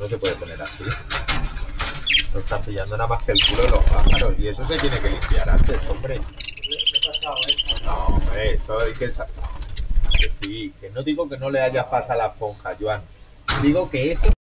no se puede poner así. No están pillando nada más que el culo de los pájaros. Y eso se tiene que limpiar antes, hombre. No, hombre, eso hay que... Que sí, que no digo que no le hayas pasado a la esponja, Joan. Digo que esto...